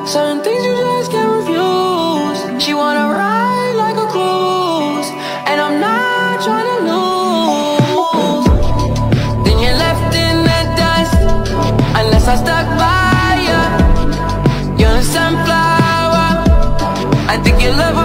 Certain things you just can't refuse. She wanna ride like a cruise, and I'm not trying to lose. Then you're left in the dust, unless I stuck by you. You're a sunflower, I think you love